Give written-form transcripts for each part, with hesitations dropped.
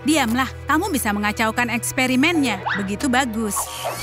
Diamlah, kamu bisa mengacaukan eksperimennya. Begitu bagus.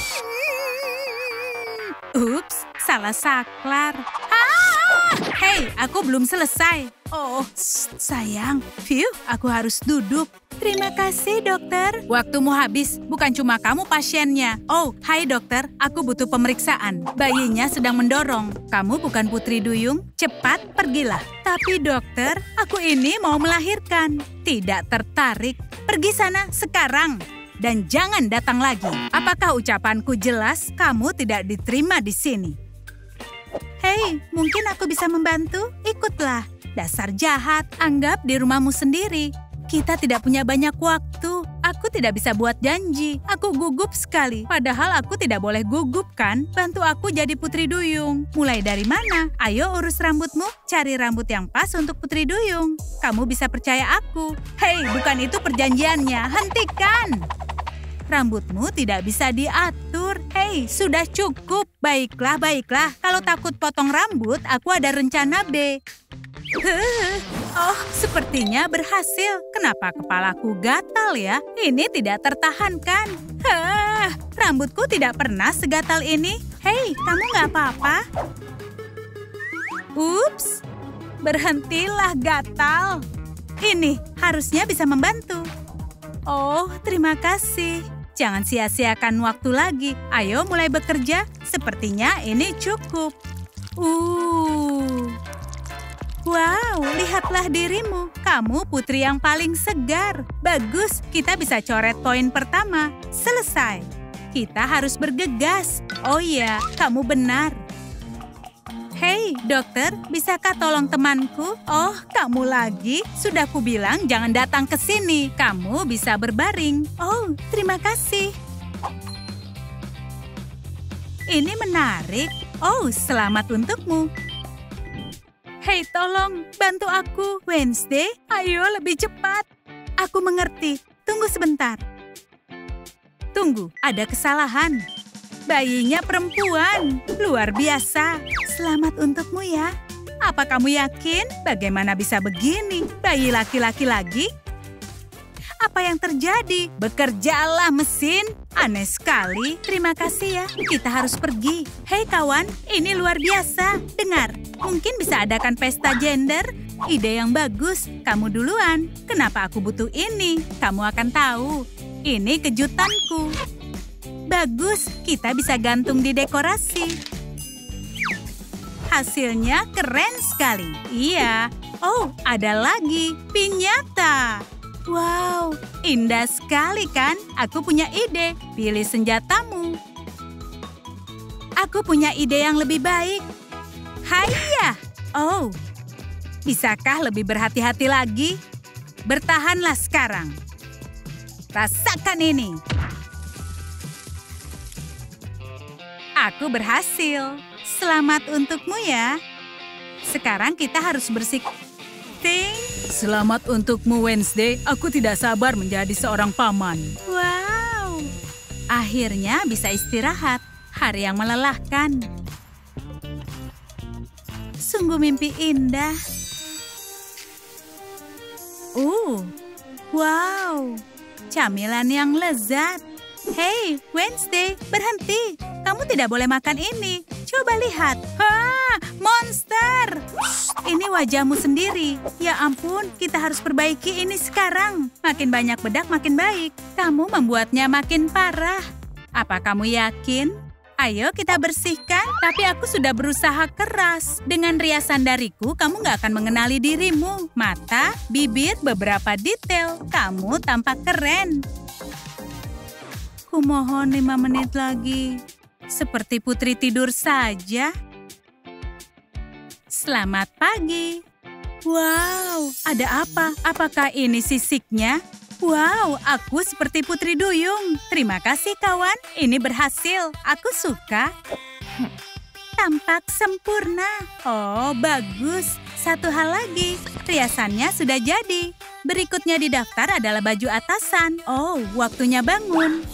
Ups, salah saklar. Hei, aku belum selesai. Oh, sayang. Phew, aku harus duduk. Terima kasih, dokter. Waktumu habis, bukan cuma kamu pasiennya. Oh, hai dokter, aku butuh pemeriksaan. Bayinya sedang mendorong. Kamu bukan Putri Duyung? Cepat, pergilah. Tapi dokter, aku ini mau melahirkan. Tidak tertarik. Pergi sana sekarang. Dan jangan datang lagi. Apakah ucapanku jelas? Kamu tidak diterima di sini. Hei, mungkin aku bisa membantu? Ikutlah. Dasar jahat, anggap di rumahmu sendiri. Kita tidak punya banyak waktu. Aku tidak bisa buat janji. Aku gugup sekali. Padahal aku tidak boleh gugup, kan? Bantu aku jadi Putri Duyung. Mulai dari mana? Ayo urus rambutmu. Cari rambut yang pas untuk Putri Duyung. Kamu bisa percaya aku. Hei, bukan itu perjanjiannya. Hentikan! Rambutmu tidak bisa diatur. Hei, sudah cukup. Baiklah, baiklah. Kalau takut potong rambut, aku ada rencana B. Oh, sepertinya berhasil. Kenapa kepalaku gatal ya? Ini tidak tertahankan. Rambutku tidak pernah segatal ini. Hei, kamu nggak apa-apa? Ups, berhentilah gatal. Ini harusnya bisa membantu. Oh, terima kasih. Jangan sia-siakan waktu lagi. Ayo mulai bekerja. Sepertinya ini cukup. Wow, lihatlah dirimu. Kamu putri yang paling segar. Bagus, kita bisa coret poin pertama. Selesai. Kita harus bergegas. Oh iya, kamu benar. Hei, dokter, bisakah tolong temanku? Oh, kamu lagi? Sudah kubilang jangan datang ke sini. Kamu bisa berbaring. Oh, terima kasih. Ini menarik. Oh, selamat untukmu. Hei, tolong, bantu aku. Wednesday, ayo lebih cepat. Aku mengerti. Tunggu sebentar. Tunggu, ada kesalahan. Bayinya perempuan. Luar biasa. Selamat untukmu ya. Apa kamu yakin? Bagaimana bisa begini? Bayi laki-laki lagi? Apa yang terjadi? Bekerjalah mesin. Aneh sekali. Terima kasih ya. Kita harus pergi. Hei kawan, ini luar biasa. Dengar, mungkin bisa adakan pesta gender. Ide yang bagus. Kamu duluan. Kenapa aku butuh ini? Kamu akan tahu. Ini kejutanku. Bagus, kita bisa gantung di dekorasi. Hasilnya keren sekali. Iya. Oh, ada lagi. Pinyata. Wow, indah sekali kan? Aku punya ide. Pilih senjatamu. Aku punya ide yang lebih baik. Hayya! Oh, bisakah lebih berhati-hati lagi? Bertahanlah sekarang. Rasakan ini. Aku berhasil. Selamat untukmu ya. Sekarang kita harus bersih. Selamat untukmu, Wednesday. Aku tidak sabar menjadi seorang paman. Wow. Akhirnya bisa istirahat. Hari yang melelahkan. Sungguh mimpi indah. Wow. Camilan yang lezat. Hei, Wednesday, berhenti. Kamu tidak boleh makan ini. Coba lihat. Monster! Ini wajahmu sendiri. Ya ampun, kita harus perbaiki ini sekarang. Makin banyak bedak, makin baik. Kamu membuatnya makin parah. Apa kamu yakin? Ayo kita bersihkan. Tapi aku sudah berusaha keras. Dengan riasan dariku, kamu nggak akan mengenali dirimu. Mata, bibir, beberapa detail. Kamu tampak keren. Kumohon 5 menit lagi. Seperti putri tidur saja. Selamat pagi. Wow, ada apa? Apakah ini sisiknya? Wow, aku seperti Putri Duyung. Terima kasih kawan, ini berhasil. Aku suka. Tampak sempurna. Oh, bagus. Satu hal lagi, riasannya sudah jadi. Berikutnya di daftar adalah baju atasan. Oh, waktunya bangun.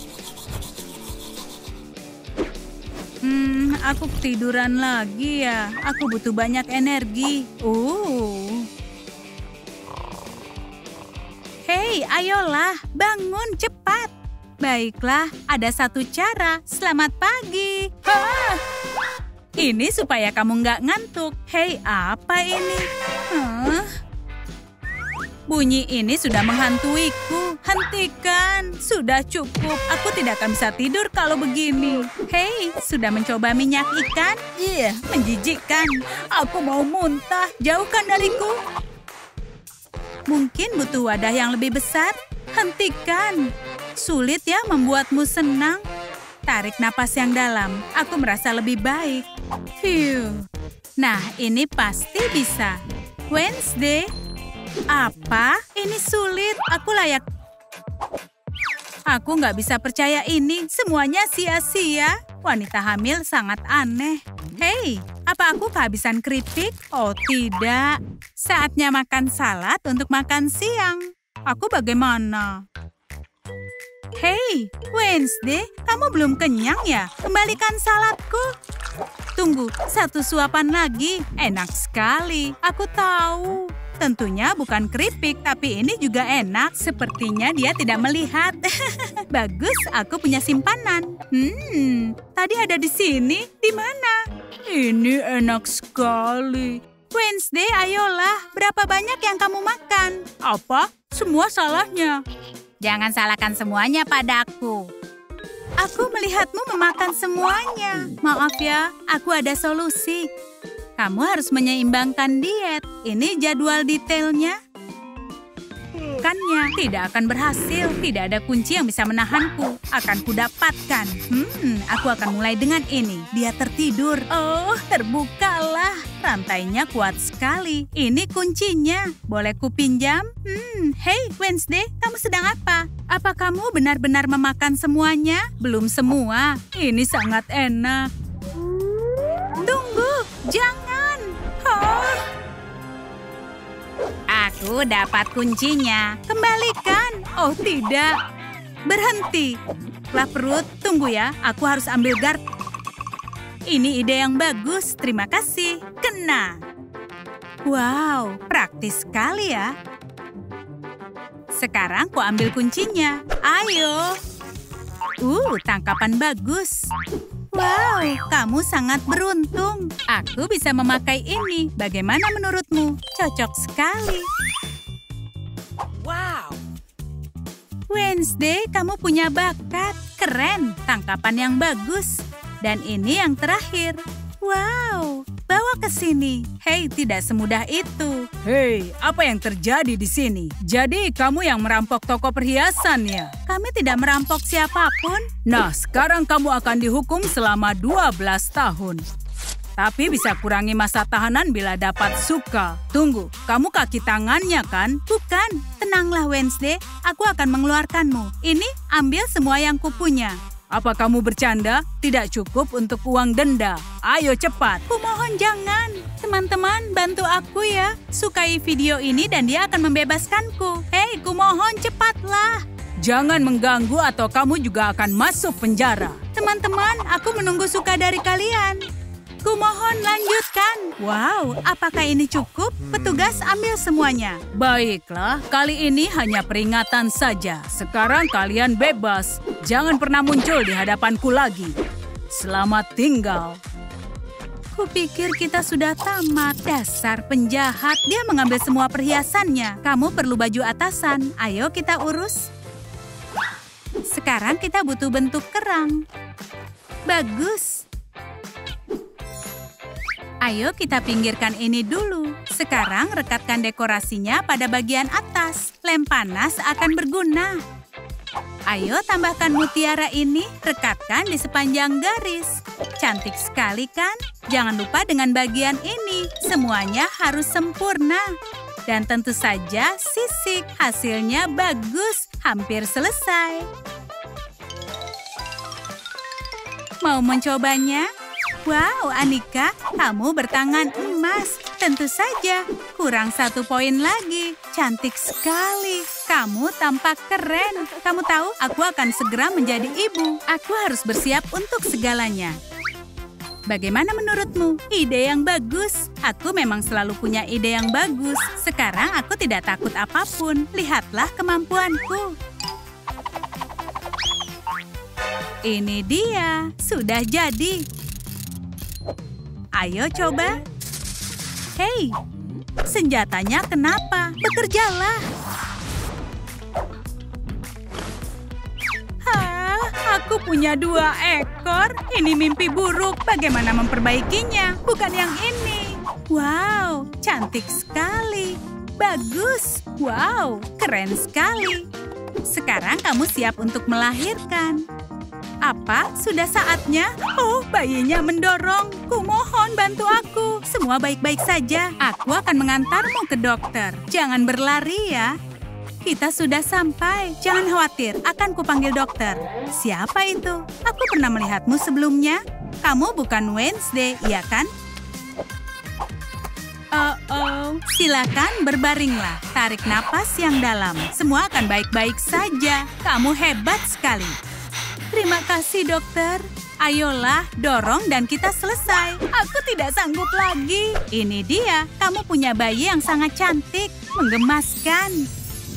Aku ketiduran lagi ya. Aku butuh banyak energi. Hei, Hei, ayolah, bangun cepat. Baiklah, ada satu cara. Selamat pagi. Ini supaya kamu nggak ngantuk. Hei, apa ini? Bunyi ini sudah menghantuiku. Hentikan. Sudah cukup. Aku tidak akan bisa tidur kalau begini. Hei, sudah mencoba minyak ikan? Iya, menjijikkan. Aku mau muntah. Jauhkan dariku. Mungkin butuh wadah yang lebih besar. Hentikan. Sulit ya membuatmu senang. Tarik napas yang dalam. Aku merasa lebih baik. Phew. Nah, ini pasti bisa. Wednesday. Apa? Ini sulit. Aku layak. Aku nggak bisa percaya ini. Semuanya sia-sia. Wanita hamil sangat aneh. Hei, apa aku kehabisan keripik? Oh, tidak. Saatnya makan salad untuk makan siang. Aku bagaimana? Hei, Wednesday, kamu belum kenyang ya? Kembalikan saladku. Tunggu, satu suapan lagi. Enak sekali. Aku tahu. Tentunya bukan keripik, tapi ini juga enak. Sepertinya dia tidak melihat. Bagus, aku punya simpanan. Tadi ada di sini. Di mana? Ini enak sekali. Wednesday, ayolah. Berapa banyak yang kamu makan? Apa? Semua salahnya. Jangan salahkan semuanya padaku. Aku melihatmu memakan semuanya. Maaf ya, aku ada solusi. Kamu harus menyeimbangkan diet. Ini jadwal detailnya. Kannya tidak akan berhasil. Tidak ada kunci yang bisa menahanku. Akan kudapatkan. Aku akan mulai dengan ini. Dia tertidur. Oh, terbukalah. Rantainya kuat sekali. Ini kuncinya. Boleh kupinjam? Hei, Wednesday, kamu sedang apa? Apa kamu benar-benar memakan semuanya? Belum semua. Ini sangat enak. Tunggu, jangan. Aku dapat kuncinya. Kembalikan. Oh, tidak. Berhenti. Lah perut, tunggu ya. Aku harus ambil guard. Ini ide yang bagus. Terima kasih. Kena. Wow, praktis sekali ya. Sekarang ku ambil kuncinya. Ayo. Tangkapan bagus. Wow, kamu sangat beruntung. Aku bisa memakai ini. Bagaimana menurutmu? Cocok sekali. Wow. Wednesday, kamu punya bakat. Keren, tangkapan yang bagus. Dan ini yang terakhir. Wow, bawa ke sini. Hei, tidak semudah itu. Hei, apa yang terjadi di sini? Jadi kamu yang merampok toko perhiasan ya? Kami tidak merampok siapapun. Nah, sekarang kamu akan dihukum selama 12 tahun. Tapi bisa kurangi masa tahanan bila dapat suka. Tunggu, kamu kaki tangannya kan? Bukan, tenanglah Wednesday. Aku akan mengeluarkanmu. Ini, ambil semua yang kupunya. Apa kamu bercanda? Tidak cukup untuk uang denda. Ayo cepat. Kumohon jangan. Teman-teman, bantu aku ya. Sukai video ini dan dia akan membebaskanku. Hei, kumohon cepatlah. Jangan mengganggu atau kamu juga akan masuk penjara. Teman-teman, aku menunggu suka dari kalian. Kumohon lanjutkan. Wow, apakah ini cukup? Petugas ambil semuanya. Baiklah, kali ini hanya peringatan saja. Sekarang kalian bebas. Jangan pernah muncul di hadapanku lagi. Selamat tinggal. Kupikir kita sudah tamat. Dasar penjahat, dia mengambil semua perhiasannya. Kamu perlu baju atasan. Ayo kita urus. Sekarang kita butuh bentuk kerang. Bagus. Ayo kita pinggirkan ini dulu. Sekarang rekatkan dekorasinya pada bagian atas. Lem panas akan berguna. Ayo tambahkan mutiara ini, rekatkan di sepanjang garis. Cantik sekali kan? Jangan lupa dengan bagian ini. Semuanya harus sempurna. Dan tentu saja sisik. Hasilnya bagus. Hampir selesai. Mau mencobanya? Wow, Anika, kamu bertangan emas. Tentu saja, kurang 1 poin lagi. Cantik sekali. Kamu tampak keren. Kamu tahu, aku akan segera menjadi ibu. Aku harus bersiap untuk segalanya. Bagaimana menurutmu? Ide yang bagus. Aku memang selalu punya ide yang bagus. Sekarang aku tidak takut apapun. Lihatlah kemampuanku. Ini dia. Sudah jadi. Ayo coba. Hei, senjatanya kenapa? Bekerjalah. Aku punya 2 ekor. Ini mimpi buruk. Bagaimana memperbaikinya? Bukan yang ini. Wow, cantik sekali. Bagus. Wow, keren sekali. Sekarang kamu siap untuk melahirkan. Apa? Sudah saatnya? Oh, bayinya mendorong. Kumohon bantu aku. Semua baik-baik saja. Aku akan mengantarmu ke dokter. Jangan berlari ya. Kita sudah sampai. Jangan khawatir, akan kupanggil dokter. Siapa itu? Aku pernah melihatmu sebelumnya. Kamu bukan Wednesday, iya kan? Silakan berbaringlah. Tarik napas yang dalam. Semua akan baik-baik saja. Kamu hebat sekali. Terima kasih, dokter. Ayolah, dorong dan kita selesai. Aku tidak sanggup lagi. Ini dia, kamu punya bayi yang sangat cantik. Menggemaskan.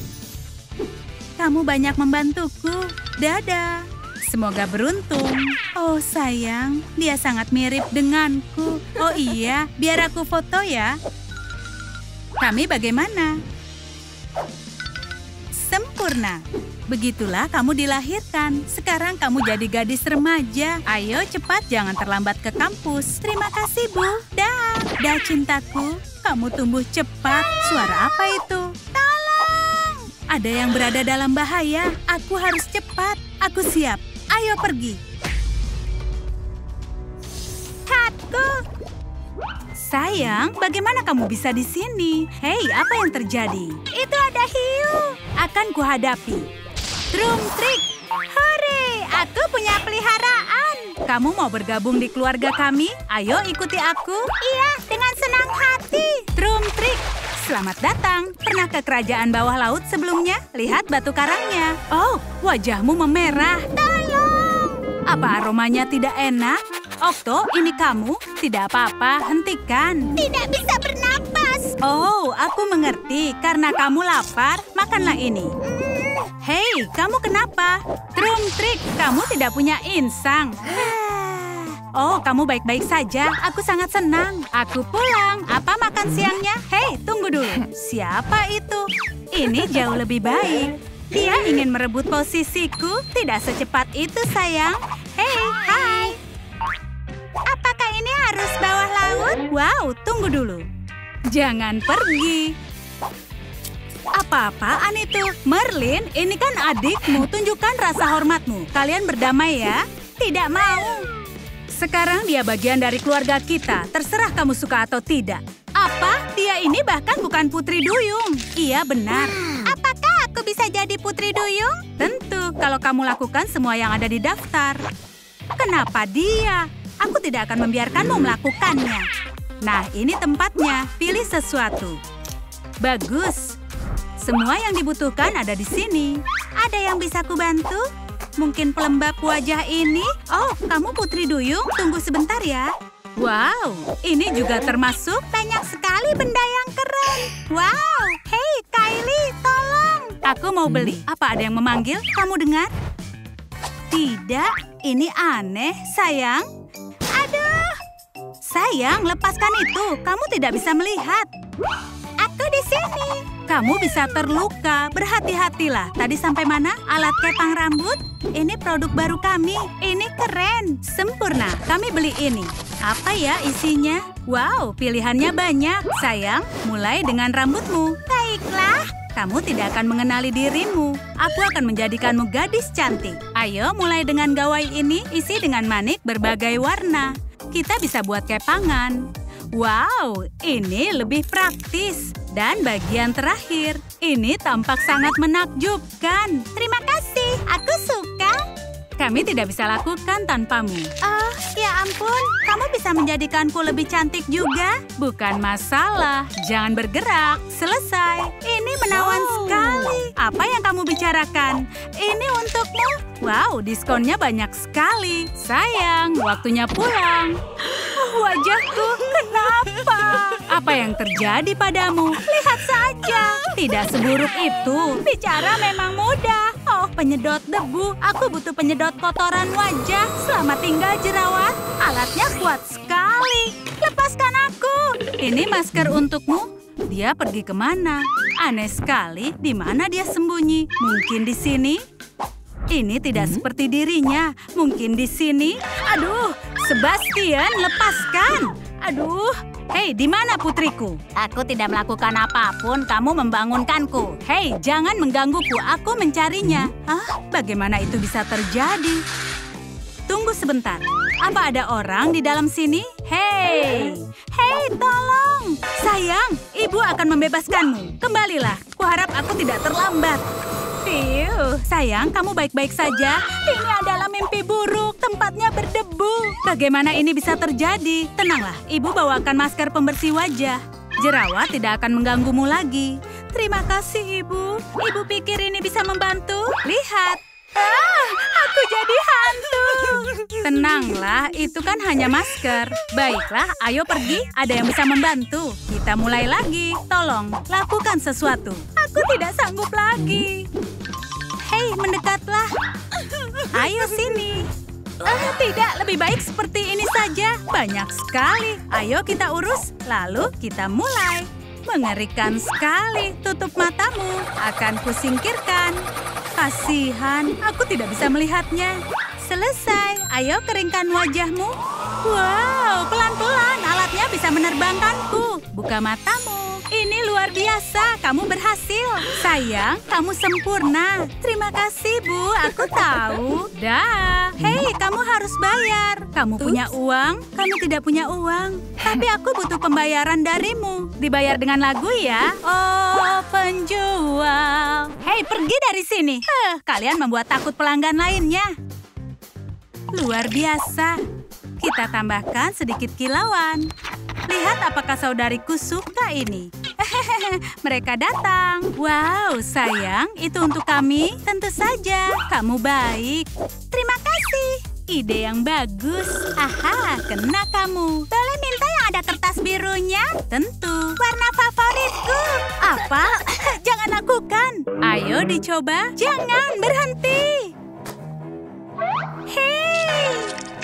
Kamu banyak membantuku. Dadah. Semoga beruntung. Oh sayang, dia sangat mirip denganku. Oh iya, biar aku foto ya. Kami bagaimana? Sempurna. Begitulah kamu dilahirkan. Sekarang kamu jadi gadis remaja. Ayo cepat, jangan terlambat ke kampus. Terima kasih, Bu. Dah. Dah cintaku. Kamu tumbuh cepat. Suara apa itu? Ada yang berada dalam bahaya. Aku harus cepat. Aku siap. Ayo pergi. Hatku. Sayang, bagaimana kamu bisa di sini? Hei, apa yang terjadi? Itu ada hiu. Akan kuhadapi. Drum trik. Hore, aku punya peliharaan. Kamu mau bergabung di keluarga kami? Ayo ikuti aku. Iya, dengan senang hati. Drum trik. Selamat datang. Pernah ke kerajaan bawah laut sebelumnya? Lihat batu karangnya. Oh, wajahmu memerah. Tolong! Apa aromanya tidak enak? Okto, ini kamu. Tidak apa-apa, hentikan. Tidak bisa bernapas. Oh, aku mengerti. Karena kamu lapar, makanlah ini. Hei, kamu kenapa? Drum trik, kamu tidak punya insang. Oh, kamu baik-baik saja. Aku sangat senang. Aku pulang. Apa makan siangnya? Hei, tunggu dulu. Siapa itu? Ini jauh lebih baik. Dia ingin merebut posisiku. Tidak secepat itu, sayang. Hei, hai. Apakah ini harus bawah laut? Wow, tunggu dulu. Jangan pergi. Apa-apaan itu? Merlin, ini kan adikmu. Tunjukkan rasa hormatmu. Kalian berdamai ya? Tidak mau. Sekarang dia bagian dari keluarga kita. Terserah kamu suka atau tidak. Apa? Dia ini bahkan bukan Putri Duyung. Iya, benar. Apakah aku bisa jadi Putri Duyung? Tentu, kalau kamu lakukan semua yang ada di daftar. Kenapa dia? Aku tidak akan membiarkanmu melakukannya. Nah, ini tempatnya. Pilih sesuatu. Bagus. Semua yang dibutuhkan ada di sini. Ada yang bisa kubantu? Mungkin pelembab wajah ini? Oh, kamu Putri Duyung? Tunggu sebentar ya. Wow, ini juga termasuk banyak sekali benda yang keren. Wow, hei Kylie, tolong. Aku mau beli. Apa ada yang memanggil? Kamu dengar? Tidak, ini aneh, sayang. Aduh. Sayang, lepaskan itu. Kamu tidak bisa melihat. Aku di sini. Kamu bisa terluka. Berhati-hatilah. Tadi sampai mana? Alat kepang rambut? Ini produk baru kami. Ini keren. Sempurna. Kami beli ini. Apa ya isinya? Wow, pilihannya banyak. Sayang, mulai dengan rambutmu. Baiklah. Kamu tidak akan mengenali dirimu. Aku akan menjadikanmu gadis cantik. Ayo, mulai dengan gawai ini. Isi dengan manik berbagai warna. Kita bisa buat kepangan. Wow, ini lebih praktis. Dan bagian terakhir, ini tampak sangat menakjubkan. Terima kasih, aku suka. kami tidak bisa lakukan tanpamu. Oh, ya ampun. Kamu bisa menjadikanku lebih cantik juga? Bukan masalah. Jangan bergerak. Selesai. Ini menawan sekali. Apa yang kamu bicarakan? Ini untukmu. Wow, diskonnya banyak sekali. Sayang, waktunya pulang. Wajahku, kenapa? Apa yang terjadi padamu? Lihat saja. Tidak seburuk itu. Bicara memang mudah. Oh, penyedot debu. Aku butuh penyedot kotoran wajah. Selamat tinggal, jerawat. Alatnya kuat sekali. Lepaskan aku. Ini masker untukmu. Dia pergi kemana? Aneh sekali. Di mana dia sembunyi? Mungkin di sini? Ini tidak seperti dirinya. Mungkin di sini? Aduh, Sebastian, lepaskan. Aduh, hei, di mana putriku? Aku tidak melakukan apapun. Kamu membangunkanku. Hei, jangan menggangguku. Aku mencarinya. Ah, bagaimana itu bisa terjadi? Tunggu sebentar. Apa ada orang di dalam sini? Hei, tolong. Sayang, ibu akan membebaskanmu. Kembalilah. Kuharap aku tidak terlambat. Sayang, kamu baik-baik saja? Ini adalah mimpi buruk. Tempatnya berdebu. Bagaimana ini bisa terjadi? Tenanglah, ibu bawakan masker pembersih wajah. Jerawat tidak akan mengganggumu lagi. Terima kasih, ibu. Ibu pikir ini bisa membantu? Lihat. Aku jadi hantu. Tenanglah, itu kan hanya masker. Baiklah, ayo pergi. Ada yang bisa membantu. Kita mulai lagi. Tolong, lakukan sesuatu. Aku tidak sanggup lagi. Hei, mendekatlah. Ayo sini. Tidak, lebih baik seperti ini saja. Banyak sekali. Ayo kita urus, lalu kita mulai. Mengerikan sekali. Tutup matamu. Akan kusingkirkan. Kasihan, aku tidak bisa melihatnya. Selesai. Ayo keringkan wajahmu. Wow, pelan-pelan. Alatnya bisa menerbangkanku. Buka matamu. Ini luar biasa. Kamu berhasil. Sayang, kamu sempurna. Terima kasih, Bu. Aku tahu. Dah. Hei, kamu harus bayar. Kamu punya uang? Kamu tidak punya uang. Tapi aku butuh pembayaran darimu. Dibayar dengan lagu ya. Oh, penjual. Hei, pergi dari sini. Kalian membuat takut pelanggan lainnya. Luar biasa. Kita tambahkan sedikit kilauan. Lihat apakah saudariku suka ini. Mereka datang. Wow, sayang, itu untuk kami? Tentu saja. Kamu baik. Terima kasih. Ide yang bagus. Aha, kena kamu. Boleh minta yang ada kertas birunya? Tentu. Warna favoritku. Apa? Jangan lakukan. Ayo dicoba. Jangan berhenti. Hei.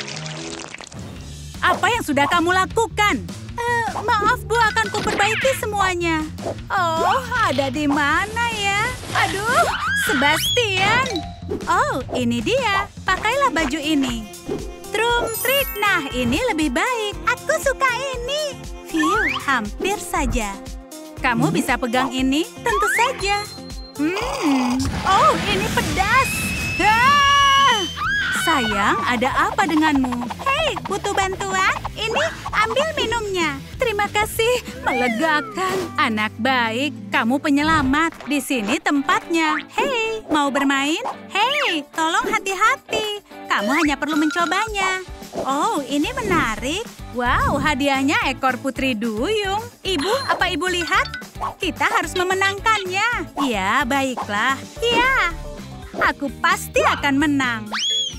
Apa yang sudah kamu lakukan? Maaf, Bu, akan kuperbaiki semuanya. Oh, ada di mana ya? Aduh, Sebastian. Oh, ini dia. Pakailah baju ini. Trum trik. Nah, ini lebih baik. Aku suka ini. Hampir saja. Kamu bisa pegang ini? Tentu saja. Oh, ini pedas. Sayang, ada apa denganmu? Hei, butuh bantuan? Ini, ambil minumnya. Terima kasih, melegakan. Anak baik, kamu penyelamat. Di sini tempatnya. Hei, mau bermain? Hei, tolong hati-hati. Kamu hanya perlu mencobanya. Oh, ini menarik. Wow, hadiahnya ekor putri duyung. Ibu, apa ibu lihat? Kita harus memenangkannya. Ya, baiklah. Ya, aku pasti akan menang.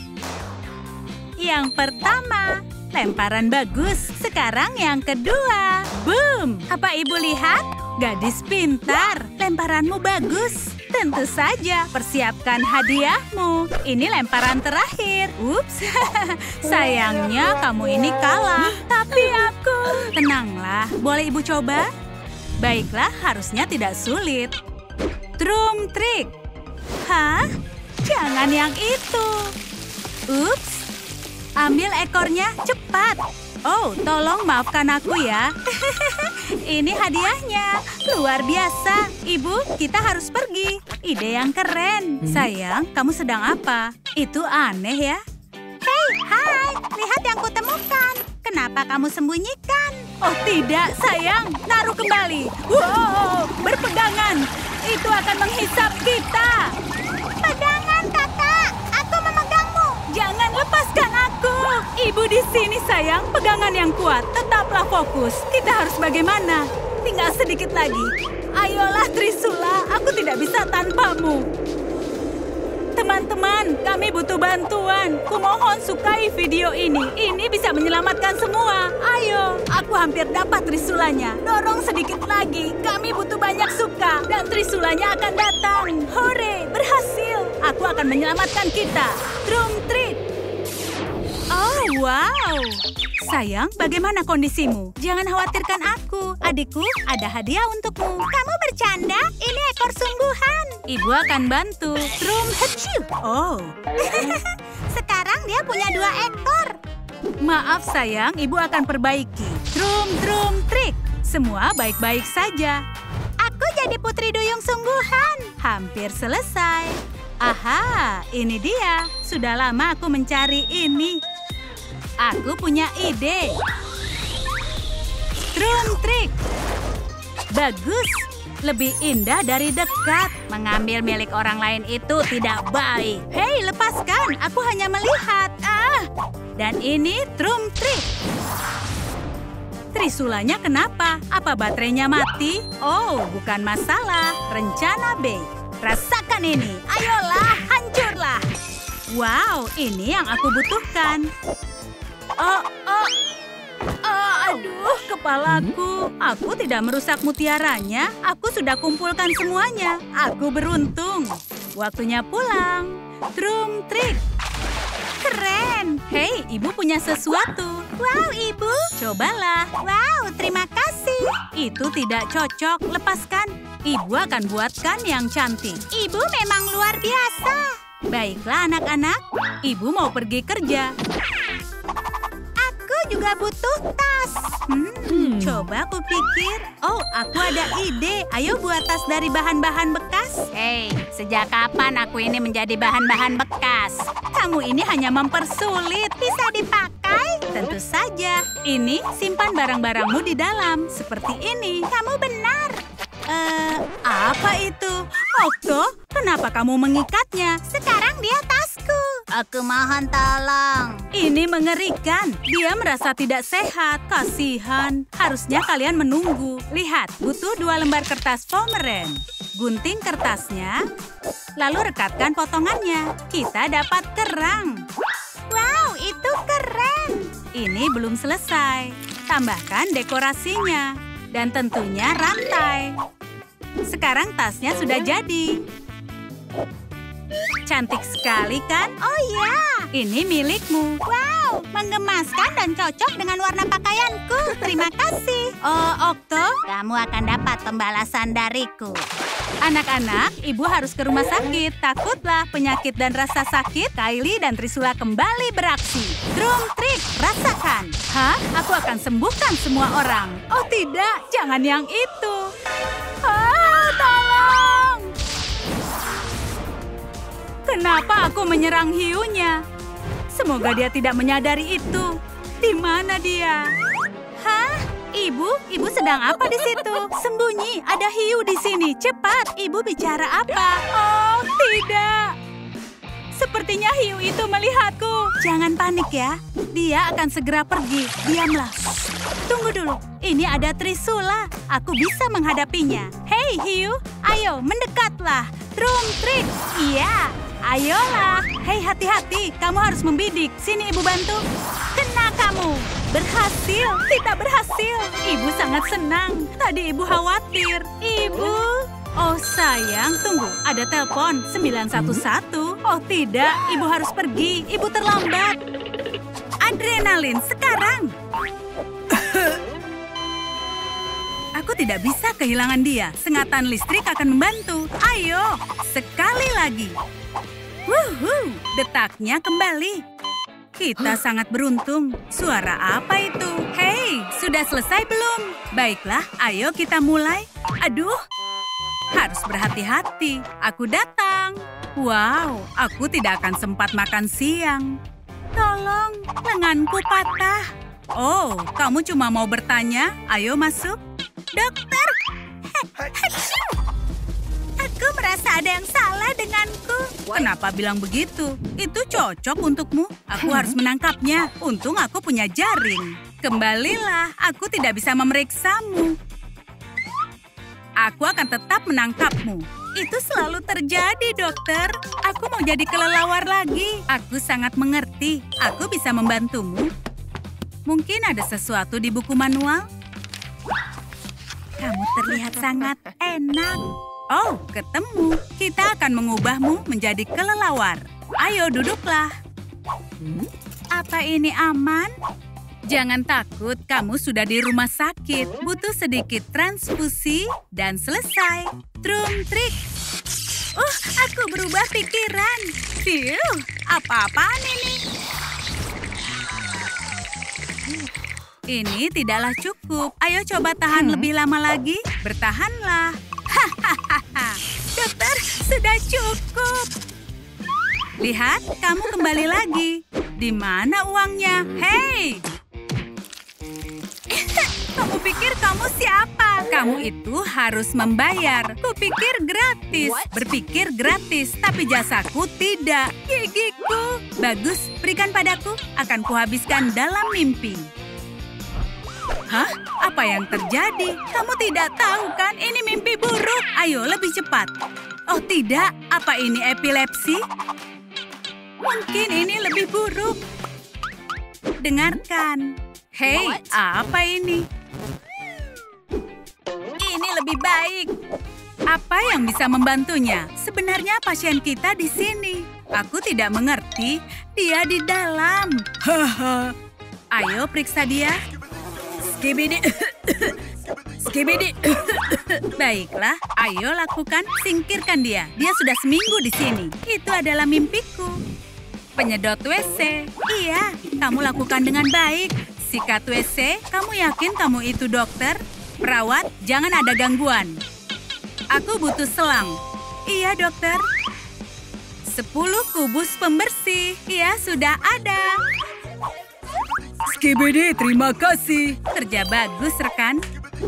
Yang pertama, lemparan bagus. Sekarang yang kedua. Boom! Apa ibu lihat? Gadis pintar. Lemparanmu bagus. Tentu saja, persiapkan hadiahmu. Ini lemparan terakhir. Ups, sayangnya kamu ini kalah. Tapi aku... Tenanglah, boleh ibu coba? Baiklah, harusnya tidak sulit. Trum trik. Hah? Jangan yang itu. Ups. Ambil ekornya, cepat. Oh, tolong maafkan aku ya. Ini hadiahnya. Luar biasa. Ibu, kita harus pergi. Ide yang keren. Sayang, kamu sedang apa? Itu aneh ya. Hei, hai. Lihat yang kutemukan. Kenapa kamu sembunyikan? Oh tidak, sayang. Naruh kembali. Wow, berpegangan. Itu akan menghisap kita. Pegangan, kakak. Aku memegangmu. sayang, pegangan yang kuat. Tetaplah fokus. Kita harus bagaimana? Tinggal sedikit lagi. Ayolah Trisula, aku tidak bisa tanpamu. Teman-teman, kami butuh bantuan. Kumohon sukai video ini. Ini bisa menyelamatkan semua. Ayo, aku hampir dapat Trisulanya. Dorong sedikit lagi. Kami butuh banyak suka. Dan Trisulanya akan datang. Hore, berhasil. Aku akan menyelamatkan kita. Drum treat. Oh, wow. Sayang, bagaimana kondisimu? Jangan khawatirkan aku. Adikku, ada hadiah untukmu. Kamu bercanda? Ini ekor sungguhan. Ibu akan bantu. Drum hachu. Oh. Sekarang dia punya 2 ekor. Maaf sayang, ibu akan perbaiki. Drum trik. Semua baik-baik saja. Aku jadi putri duyung sungguhan. Hampir selesai. Aha, ini dia. Sudah lama aku mencari ini. Aku punya ide. Drum trik. Bagus. Lebih indah dari dekat. Mengambil milik orang lain itu tidak baik. Hei, lepaskan. Aku hanya melihat. Dan ini drum trik. Trisulanya kenapa? Apa baterainya mati? Oh, bukan masalah. Rencana B. Rasakan ini. Ayolah, hancurlah. Wow, ini yang aku butuhkan. Aduh, kepalaku. Aku tidak merusak mutiaranya. Aku sudah kumpulkan semuanya. Aku beruntung. Waktunya pulang. Drum trik. Keren. Hei, ibu punya sesuatu. Wow, ibu. Cobalah. Wow, terima kasih. Itu tidak cocok. Lepaskan. Ibu akan buatkan yang cantik. Ibu memang luar biasa. Baiklah, anak-anak. Ibu mau pergi kerja. Juga butuh tas. Coba aku pikir. Oh, aku ada ide. Ayo buat tas dari bahan-bahan bekas. Hei, sejak kapan aku ini menjadi bahan-bahan bekas? Kamu ini hanya mempersulit. Bisa dipakai? Tentu saja. Ini simpan barang-barangmu di dalam. Seperti ini. Kamu benar. Apa itu? Okto, kenapa kamu mengikatnya? Sekarang dia tasku. Aku mohon tolong. Ini mengerikan. Dia merasa tidak sehat. Kasihan. Harusnya kalian menunggu. Lihat, butuh 2 lembar kertas Pomeren. Gunting kertasnya, lalu rekatkan potongannya. Kita dapat kerang. Wow, itu keren. Ini belum selesai. Tambahkan dekorasinya. Dan tentunya rantai. Sekarang tasnya sudah jadi. Cantik sekali kan? Oh ya, ini milikmu. Wow, menggemaskan dan cocok dengan warna pakaianku. Terima kasih. Oh, Okto, kamu akan dapat pembalasan dariku. Anak-anak, ibu harus ke rumah sakit. Takutlah penyakit dan rasa sakit. Kylie dan Trisula kembali beraksi. Drum trik, rasakan. Hah? Aku akan sembuhkan semua orang. Oh tidak, jangan yang itu. Tolong! Kenapa aku menyerang hiunya? Semoga dia tidak menyadari itu. Di mana dia? Hah? Ibu sedang apa di situ? Sembunyi, ada hiu di sini. Cepat, ibu bicara apa? Oh, tidak. Sepertinya hiu itu melihatku. Jangan panik ya. Dia akan segera pergi. Diamlah. Tunggu dulu. Ini ada Trisula. Aku bisa menghadapinya. Hei hiu, ayo mendekatlah. Drum trik. Iya. Ayolah. Hei, hati-hati. Kamu harus membidik. Sini ibu bantu. Kena kamu. Berhasil. Kita berhasil. Ibu sangat senang. Tadi ibu khawatir. Ibu. Oh sayang, tunggu. Ada telepon 911. Oh tidak, ibu harus pergi. Ibu terlambat. Adrenalin sekarang. Aku tidak bisa kehilangan dia. Sengatan listrik akan membantu. Ayo, sekali lagi. Wuhu, detaknya kembali. Kita sangat beruntung. Suara apa itu? Hei, sudah selesai belum? Baiklah, ayo kita mulai. Aduh, harus berhati-hati. Aku datang. Wow, aku tidak akan sempat makan siang. Tolong, lenganku patah. Oh, kamu cuma mau bertanya? Ayo masuk. Dokter. Aku merasa ada yang salah denganku. Kenapa bilang begitu? Itu cocok untukmu. Aku harus menangkapnya. Untung aku punya jaring. Kembalilah, aku tidak bisa memeriksamu. Aku akan tetap menangkapmu. Itu selalu terjadi, dokter. Aku mau jadi kelelawar lagi. Aku sangat mengerti. Aku bisa membantumu. Mungkin ada sesuatu di buku manual? Kamu terlihat sangat enak. Oh, ketemu. Kita akan mengubahmu menjadi kelelawar. Ayo, duduklah. Apa ini aman? Jangan takut, kamu sudah di rumah sakit. Butuh sedikit transfusi dan selesai. Trum trik. Aku berubah pikiran. Phew, apa-apaan ini? Ini tidaklah cukup. Ayo coba tahan lebih lama lagi. Bertahanlah. Hahaha. Dokter, sudah cukup. Lihat, kamu kembali lagi. Di mana uangnya? Hei! Kamu pikir kamu siapa? Kamu itu harus membayar. Kupikir gratis. Berpikir gratis, tapi jasaku tidak. Gigiku. Bagus, berikan padaku. Akan kuhabiskan dalam mimpi. Hah? Apa yang terjadi? Kamu tidak tahu kan? Ini mimpi buruk. Ayo, lebih cepat. Oh tidak, apa ini epilepsi? Mungkin ini lebih buruk. Dengarkan. Hei, apa ini? Ini lebih baik. Apa yang bisa membantunya? Sebenarnya pasien kita di sini. Aku tidak mengerti. Dia di dalam. Haha. Ayo periksa dia. Skibidi. Skibidi. Baiklah, ayo lakukan. Singkirkan dia. Dia sudah seminggu di sini. Itu adalah mimpiku. Penyedot WC. Iya, kamu lakukan dengan baik. Sikat WC, kamu yakin kamu itu dokter? Perawat, jangan ada gangguan. Aku butuh selang. Iya, dokter. 10 kubus pembersih. Iya, sudah ada. Skibidi, terima kasih. Kerja bagus, rekan.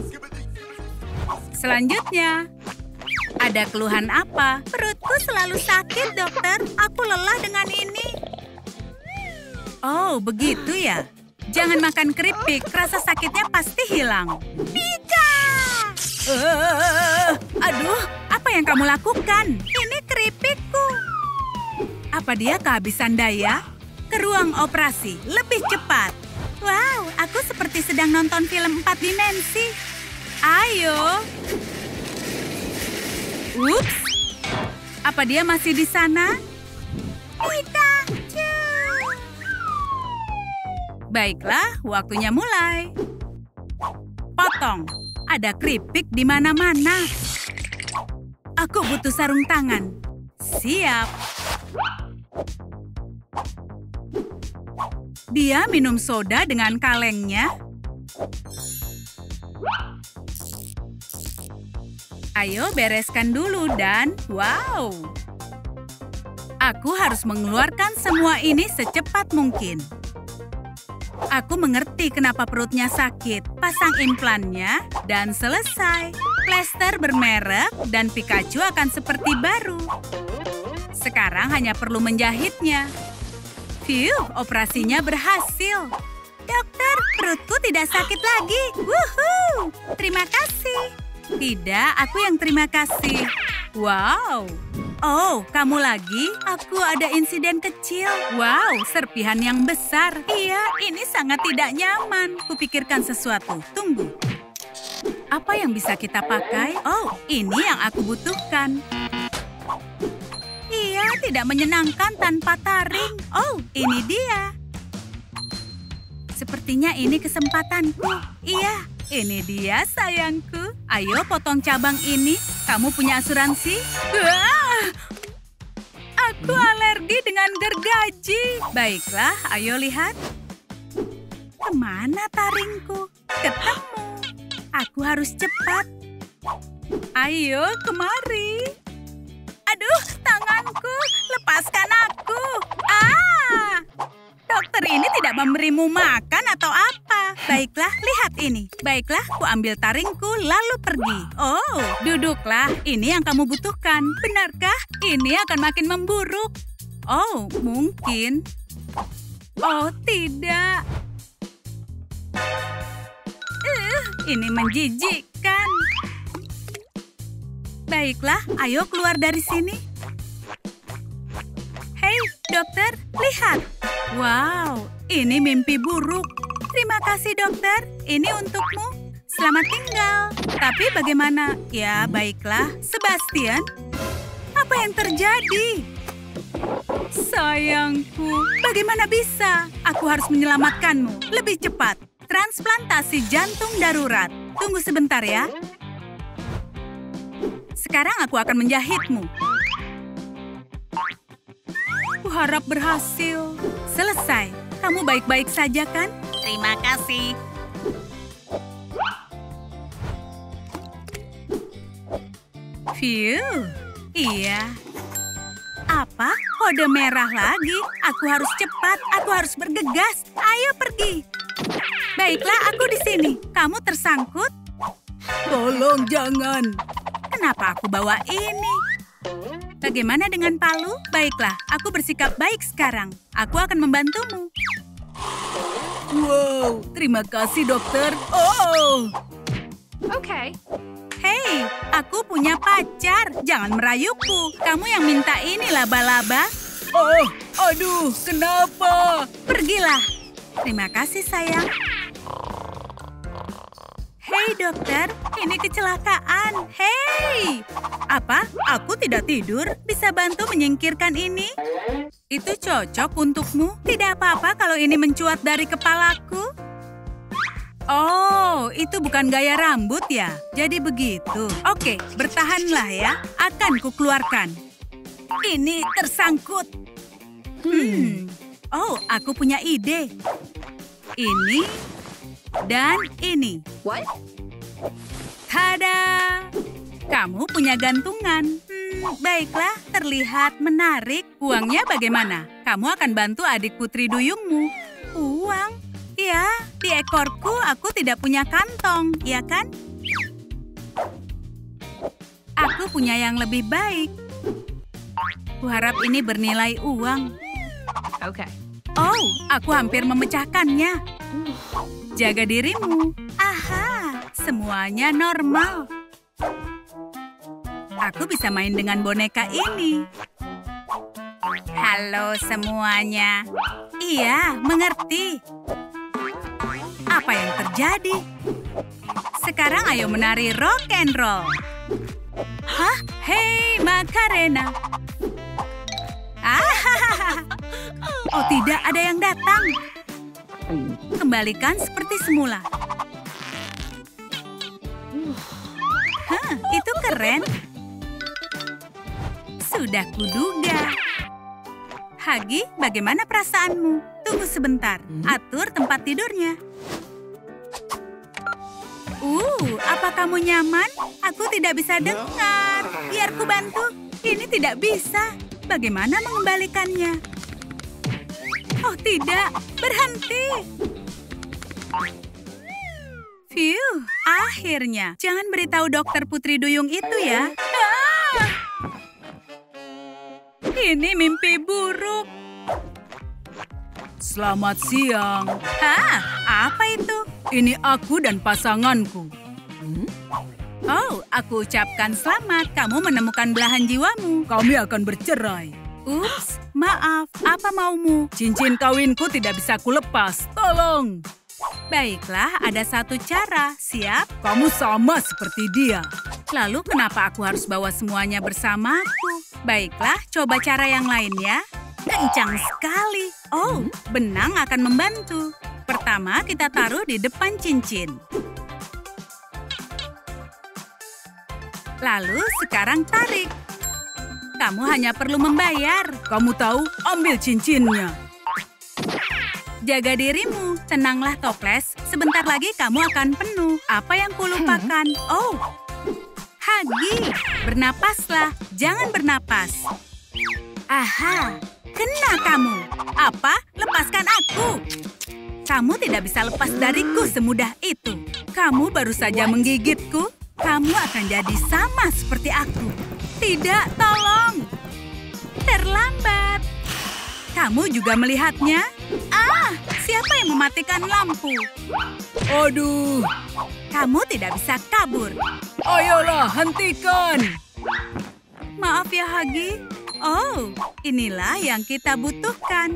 Selanjutnya, ada keluhan apa? Perutku selalu sakit, dokter. Aku lelah dengan ini. Oh, begitu ya. Jangan makan keripik, rasa sakitnya pasti hilang. Pika! Aduh, apa yang kamu lakukan? Ini keripikku. Apa dia kehabisan daya? Ke ruang operasi, lebih cepat. Wow, aku seperti sedang nonton film 4 dimensi. Ayo. Ups. Apa dia masih di sana? Pikachu. Baiklah, waktunya mulai. Potong. Ada keripik di mana-mana. Aku butuh sarung tangan. Siap. Dia minum soda dengan kalengnya. Ayo bereskan dulu dan wow. Aku harus mengeluarkan semua ini secepat mungkin. Aku mengerti kenapa perutnya sakit. Pasang implannya dan selesai. Plester bermerek dan Pikachu akan seperti baru. Sekarang hanya perlu menjahitnya. Phew, operasinya berhasil. Dokter, perutku tidak sakit lagi. Wuhuu, terima kasih. Tidak, aku yang terima kasih. Wow. Oh, kamu lagi? Aku ada insiden kecil. Wow, serpihan yang besar. Iya, ini sangat tidak nyaman. Kupikirkan sesuatu. Tunggu. Apa yang bisa kita pakai? Oh, ini yang aku butuhkan. Iya, tidak menyenangkan tanpa taring. Oh, ini dia. Sepertinya ini kesempatanku. Iya, ini dia sayangku. Ayo potong cabang ini. Kamu punya asuransi? Wah! Aku alergi dengan gergaji. Baiklah, ayo lihat. Kemana taringku? Ketemu. Aku harus cepat. Ayo, kemari. Aduh, tanganku. Lepaskan aku. Ah! Dokter ini tidak memberimu makan atau apa? Baiklah, lihat ini. Baiklah, ku ambil taringku lalu pergi. Oh, duduklah. Ini yang kamu butuhkan. Benarkah? Ini akan makin memburuk. Oh, mungkin. Oh, tidak. Ini menjijikkan. Baiklah, ayo keluar dari sini. Hei, dokter, lihat. Wow, ini mimpi buruk. Terima kasih, dokter. Ini untukmu. Selamat tinggal. Tapi bagaimana? Ya, baiklah. Sebastian, apa yang terjadi? Sayangku, bagaimana bisa? Aku harus menyelamatkanmu. Lebih cepat. Transplantasi jantung darurat. Tunggu sebentar ya. Sekarang aku akan menjahitmu. Kuharap berhasil. Selesai. Kamu baik-baik saja kan? Terima kasih. Phew. Iya. Apa? Kode merah lagi? Aku harus cepat. Aku harus bergegas. Ayo pergi. Baiklah, aku di sini. Kamu tersangkut? Tolong jangan. Kenapa aku bawa ini? Bagaimana dengan palu? Baiklah, aku bersikap baik sekarang. Aku akan membantumu. Wow, terima kasih dokter. Oh. Okay. Hei, aku punya pacar. Jangan merayuku. Kamu yang minta ini laba-laba. Oh, aduh, kenapa? Pergilah. Terima kasih, sayang. Hei, dokter. Ini kecelakaan. Hei! Apa? Aku tidak tidur? Bisa bantu menyingkirkan ini? Itu cocok untukmu. Tidak apa-apa kalau ini mencuat dari kepalaku. Oh, itu bukan gaya rambut ya? Jadi begitu. Oke, bertahanlah ya. Akan kukeluarkan. Ini tersangkut. Oh, aku punya ide. Ini dan ini. What? Tada! Kamu punya gantungan. Baiklah, terlihat menarik. Uangnya bagaimana? Kamu akan bantu adik putri duyungmu. Uang? Ya, di ekorku aku tidak punya kantong, ya kan? Aku punya yang lebih baik. Kuharap ini bernilai uang. Okay. Oh, aku hampir memecahkannya. Jaga dirimu. Aha, semuanya normal. Aku bisa main dengan boneka ini. Halo semuanya. Iya, mengerti. Apa yang terjadi? Sekarang ayo menari rock and roll. Hah? Hei, Macarena. Oh tidak, ada yang datang. Kembalikan seperti semula. Itu keren. Sudah kuduga. Hagi, bagaimana perasaanmu? Tunggu sebentar. Atur tempat tidurnya. Apa kamu nyaman? Aku tidak bisa dengar. Biar ku bantu. Ini tidak bisa. Bagaimana mengembalikannya? Oh tidak, berhenti. Phew, akhirnya. Jangan beritahu dokter Putri Duyung itu ya. Ini mimpi buruk. Selamat siang. Apa itu? Ini aku dan pasanganku. Oh, aku ucapkan selamat. Kamu menemukan belahan jiwamu. Kami akan bercerai. Ups, maaf. Apa maumu? Cincin kawinku tidak bisa kulepas. Tolong. Baiklah, ada satu cara. Siap? Kamu sama seperti dia. Lalu kenapa aku harus bawa semuanya bersamaku? Baiklah, coba cara yang lain ya. Kencang sekali. Oh, benang akan membantu. Pertama, kita taruh di depan cincin. Lalu, sekarang tarik. Kamu hanya perlu membayar. Kamu tahu, ambil cincinnya. Jaga dirimu. Tenanglah, Toples. Sebentar lagi kamu akan penuh. Apa yang kulupakan? Oh, Hagi. Bernapaslah. Jangan bernapas. Aha. Kena kamu. Apa? Lepaskan aku. Kamu tidak bisa lepas dariku semudah itu. Kamu baru saja menggigitku. Kamu akan jadi sama seperti aku. Tidak, tolong. Terlambat. Kamu juga melihatnya? Siapa yang mematikan lampu? Aduh. Kamu tidak bisa kabur. Ayolah, hentikan. Maaf ya, Hagi. Oh, inilah yang kita butuhkan.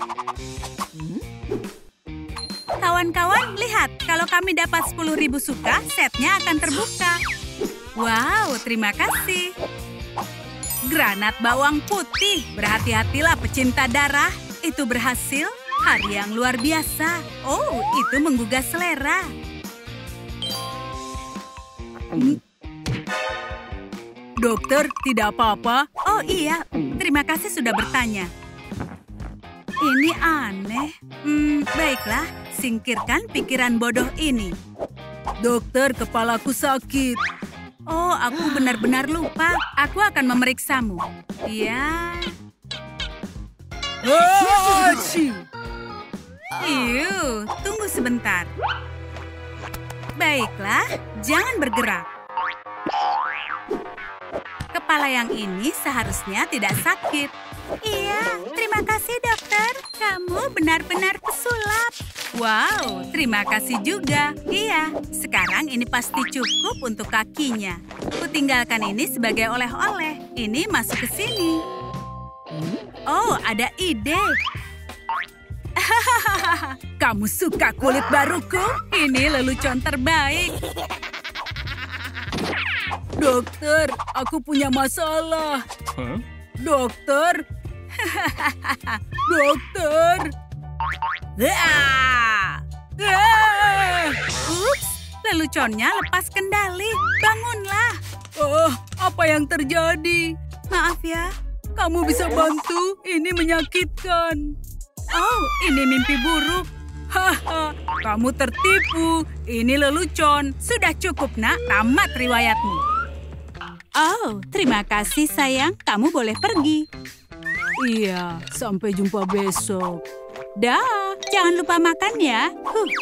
Kawan-kawan, lihat. Kalau kami dapat 10.000 suka, setnya akan terbuka. Wow, terima kasih. Granat bawang putih. Berhati-hatilah pecinta darah. Itu berhasil. Hari yang luar biasa. Oh, itu menggugah selera. Dokter, tidak apa-apa? Oh iya, terima kasih sudah bertanya. Ini aneh. Baiklah, singkirkan pikiran bodoh ini. Dokter, kepalaku sakit. Oh, aku benar-benar lupa. Aku akan memeriksamu. Ya. Tunggu sebentar. Baiklah, jangan bergerak. Kepala yang ini seharusnya tidak sakit. Iya, terima kasih dokter. Kamu benar-benar pesulap. Wow, terima kasih juga. Iya, sekarang ini pasti cukup untuk kakinya. Kutinggalkan ini sebagai oleh-oleh. Ini masuk ke sini. Oh, ada ide. Kamu suka kulit baruku? Ini lelucon terbaik. Dokter, aku punya masalah. Dokter. Dokter. Ups, leluconnya lepas kendali. Bangunlah. Oh, apa yang terjadi? Maaf ya. Kamu bisa bantu? Ini menyakitkan. Oh, ini mimpi buruk. Haha, kamu tertipu. Ini lelucon. Sudah cukup, nak. Tamat riwayatmu. Oh, terima kasih, sayang. Kamu boleh pergi. Iya, sampai jumpa besok. Dah, jangan lupa makan ya.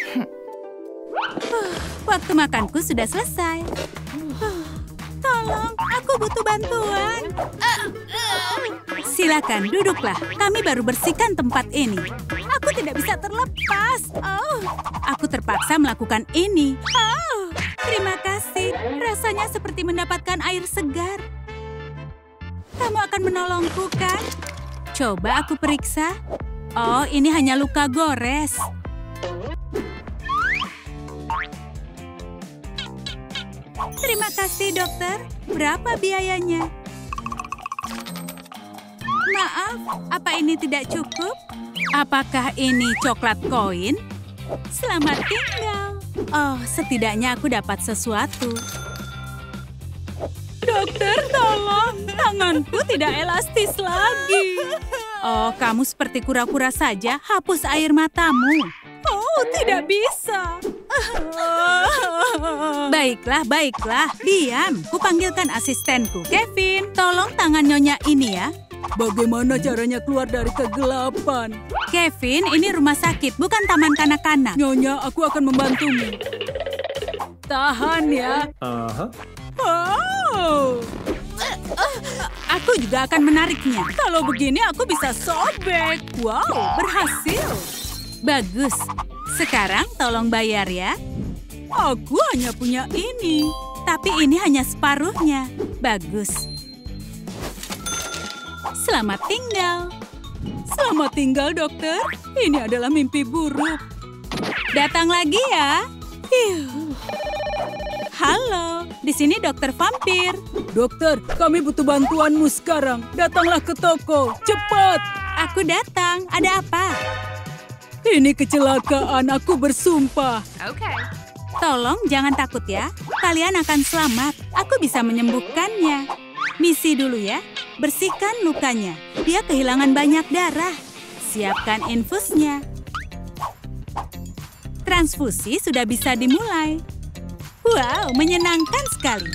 Waktu makanku sudah selesai. Tolong, aku butuh bantuan. Silakan, duduklah. Kami baru bersihkan tempat ini. Aku tidak bisa terlepas. Oh, aku terpaksa melakukan ini. Oh, terima kasih. Rasanya seperti mendapatkan air segar. Kamu akan menolongku, kan? Coba aku periksa. Oh, ini hanya luka gores. Terima kasih, dokter. Berapa biayanya? Maaf, apa ini tidak cukup? Apakah ini coklat koin? Selamat tinggal. Oh, setidaknya aku dapat sesuatu. Dokter, tolong. Tanganku tidak elastis lagi. Oh, kamu seperti kura-kura saja. Hapus air matamu. Oh, tidak bisa. Baiklah, baiklah. Diam. Kupanggilkan asistenku. Kevin, tolong tangan nyonya ini ya. Bagaimana caranya keluar dari kegelapan? Kevin, ini rumah sakit, bukan taman kanak-kanak. Nyonya, aku akan membantumu. Tahan ya. Oh. Aku juga akan menariknya. Kalau begini aku bisa sobek. Wow, berhasil. Bagus. Sekarang tolong bayar ya. Aku hanya punya ini. Tapi ini hanya separuhnya. Bagus. Selamat tinggal. Selamat tinggal, dokter. Ini adalah mimpi buruk. Datang lagi ya. Halo, di sini dokter vampir. Dokter, kami butuh bantuanmu sekarang. Datanglah ke toko, cepat. Aku datang. Ada apa? Ini kecelakaan, aku bersumpah. Okay. Tolong jangan takut ya. Kalian akan selamat. Aku bisa menyembuhkannya. Misi dulu ya. Bersihkan lukanya. Dia kehilangan banyak darah. Siapkan infusnya. Transfusi sudah bisa dimulai. Wow, menyenangkan sekali.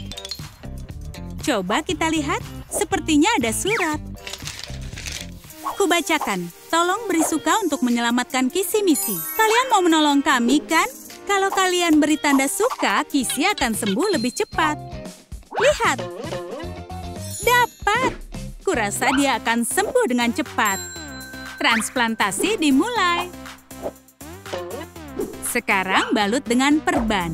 Coba kita lihat. Sepertinya ada surat. Kubacakan. Tolong beri suka untuk menyelamatkan Kisi Misi. Kalian mau menolong kami, kan? Kalau kalian beri tanda suka, Kisi akan sembuh lebih cepat. Lihat. Dapat. Kurasa dia akan sembuh dengan cepat. Transplantasi dimulai. Sekarang balut dengan perban.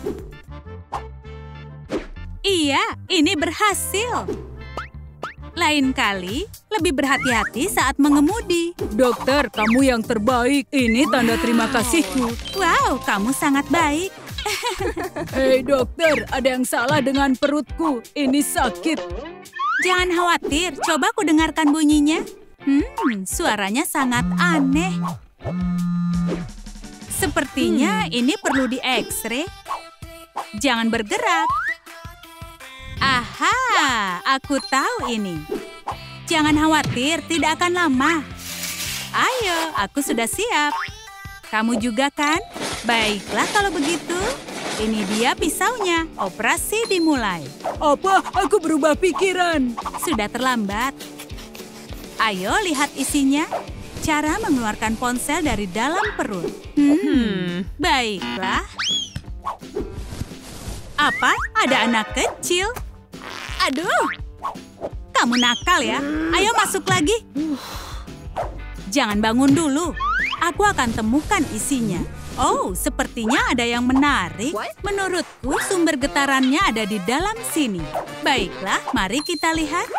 Iya, ini berhasil. Lain kali, lebih berhati-hati saat mengemudi. Dokter, kamu yang terbaik. Ini tanda terima kasihku. Wow, kamu sangat baik. Hei dokter, ada yang salah dengan perutku. Ini sakit. Jangan khawatir, coba ku dengarkan bunyinya. Suaranya sangat aneh. Sepertinya ini perlu di X-ray. Jangan bergerak. Aha, aku tahu ini. Jangan khawatir, tidak akan lama. Ayo, aku sudah siap. Kamu juga kan? Baiklah kalau begitu. Ini dia pisaunya. Operasi dimulai. Apa? Aku berubah pikiran. Sudah terlambat. Ayo lihat isinya. Cara mengeluarkan ponsel dari dalam perut. Baiklah. Apa? Ada anak kecil? Aduh, kamu nakal ya. Ayo masuk lagi. Jangan bangun dulu. Aku akan temukan isinya. Oh, sepertinya ada yang menarik. Menurutku, sumber getarannya ada di dalam sini. Baiklah, mari kita lihat.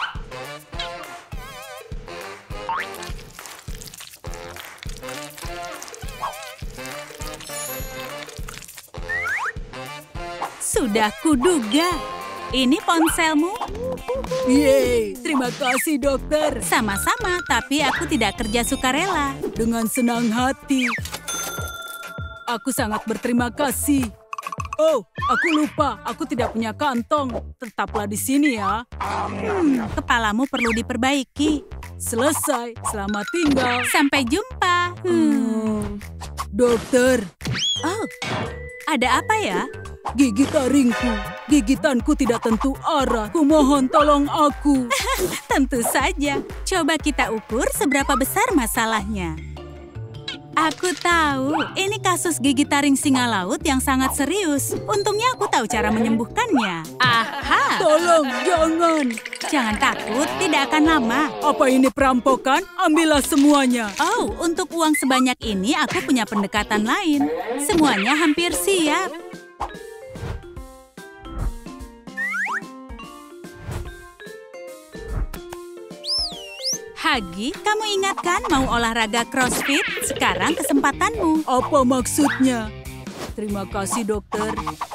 Sudah kuduga. Ini ponselmu? Yeay, terima kasih dokter. Sama-sama, tapi aku tidak kerja sukarela. Dengan senang hati. Aku sangat berterima kasih. Oh, aku lupa. Aku tidak punya kantong. Tetaplah di sini ya. Kepalamu perlu diperbaiki. Selesai. Selamat tinggal. Sampai jumpa. Dokter. Oh, ada apa ya? Gigi taringku. Gigitanku tidak tentu arah. Kumohon tolong aku. Tentu saja. Coba kita ukur seberapa besar masalahnya. Aku tahu, ini kasus gigi taring singa laut yang sangat serius. Untungnya aku tahu cara menyembuhkannya. Aha! Tolong, jangan. Jangan takut, tidak akan lama. Apa ini perampokan? Ambillah semuanya. Oh, untuk uang sebanyak ini aku punya pendekatan lain. Semuanya hampir siap. Hagi, kamu ingat kan mau olahraga CrossFit? Sekarang kesempatanmu. Apa maksudnya? Terima kasih, dokter.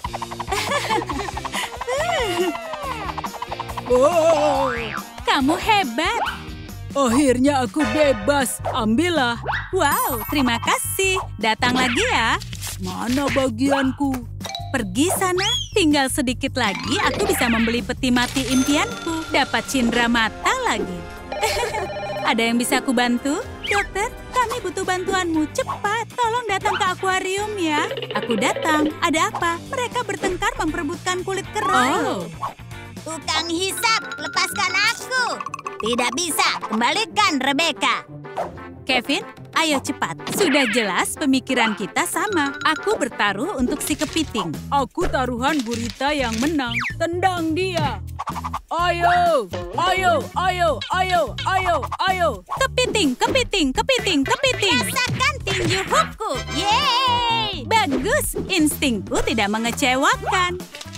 Oh, Kamu hebat. akhirnya aku bebas. Ambillah. Wow, terima kasih. Datang lagi ya. Mana bagianku? Pergi sana. Tinggal sedikit lagi aku bisa membeli peti mati impianku. Dapat cindera mata lagi. Ada yang bisa aku bantu? Dokter, kami butuh bantuanmu. Cepat, tolong datang ke akuarium ya. Aku datang. Ada apa? Mereka bertengkar memperebutkan kulit kerang. Oh. Tukang hisap, lepaskan aku. Tidak bisa, kembalikan Rebecca. Kevin, ayo cepat. Sudah jelas pemikiran kita sama. Aku bertaruh untuk si kepiting. Aku taruhan gurita yang menang. Tendang dia. Ayo, ayo, ayo, ayo, ayo, ayo. Kepiting, kepiting, kepiting, kepiting. Rasakan tinju hookku. Yeay! Bagus, instingku tidak mengecewakan.